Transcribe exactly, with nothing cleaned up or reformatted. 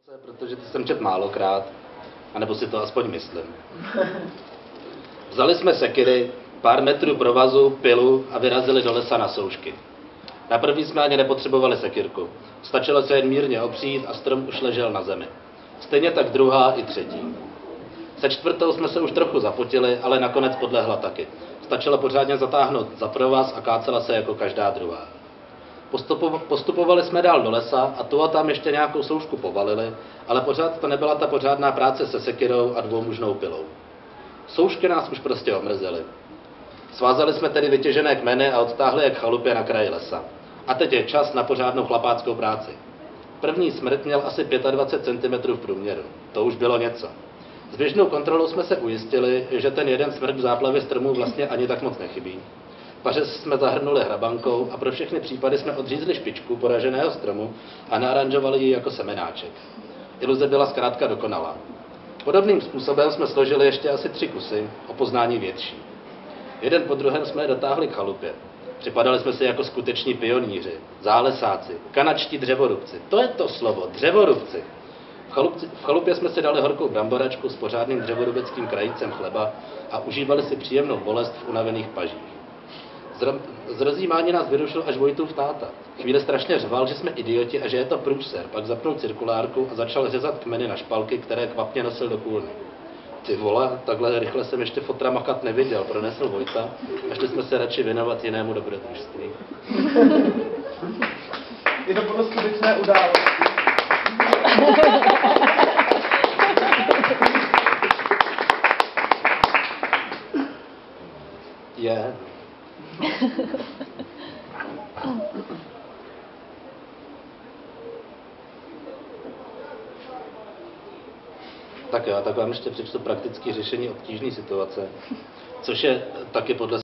Protože to jsem četl málokrát, anebo si to aspoň myslím. Vzali jsme sekyry, pár metrů provazu, pilu a vyrazili do lesa na soušky. Na první jsme ani nepotřebovali sekyrku. Stačilo se jen mírně opřít a strom už ležel na zemi. Stejně tak druhá i třetí. Se čtvrtou jsme se už trochu zapotili, ale nakonec podlehla taky. Stačilo pořádně zatáhnout za provaz a kácela se jako každá druhá. Postupovali jsme dál do lesa a tu a tam ještě nějakou soušku povalili, ale pořád to nebyla ta pořádná práce se sekyrou a dvoumužnou pilou. Soušky nás už prostě omrzely. Svázali jsme tedy vytěžené kmeny a odtáhli je k chalupě na kraji lesa. A teď je čas na pořádnou chlapáckou práci. První smrk měl asi dvacet pět centimetrů v průměru. To už bylo něco. S běžnou kontrolou jsme se ujistili, že ten jeden smrk v záplavě stromů vlastně ani tak moc nechybí. Pařez jsme zahrnuli hrabankou a pro všechny případy jsme odřízli špičku poraženého stromu a naaranžovali ji jako semenáček. Iluze byla zkrátka dokonalá. Podobným způsobem jsme složili ještě asi tři kusy, o poznání větší. Jeden po druhém jsme je dotáhli k chalupě. Připadali jsme si jako skuteční pionýři, zálesáci, kanadští dřevorubci. To je to slovo, dřevorubci. V, chalupci, v chalupě jsme si dali horkou bramboračku s pořádným dřevorubeckým krajícem chleba a užívali si příjemnou bolest v unavených pažích. Z rozjímání nás vyrušil až Vojtův táta. Chvíli strašně řval, že jsme idioti a že je to průser, pak zapnul cirkulárku a začal řezat kmeny na špalky, které kvapně nosil do kůlny. Ty vole, takhle rychle jsem ještě fotra makat neviděl, pronesl Vojta a šli jsme se radši věnovat jinému dobrodružství. Je to podle skutečné události. Je. Tak jo, tak vám ještě přečtu praktické řešení obtížné situace, což je taky podle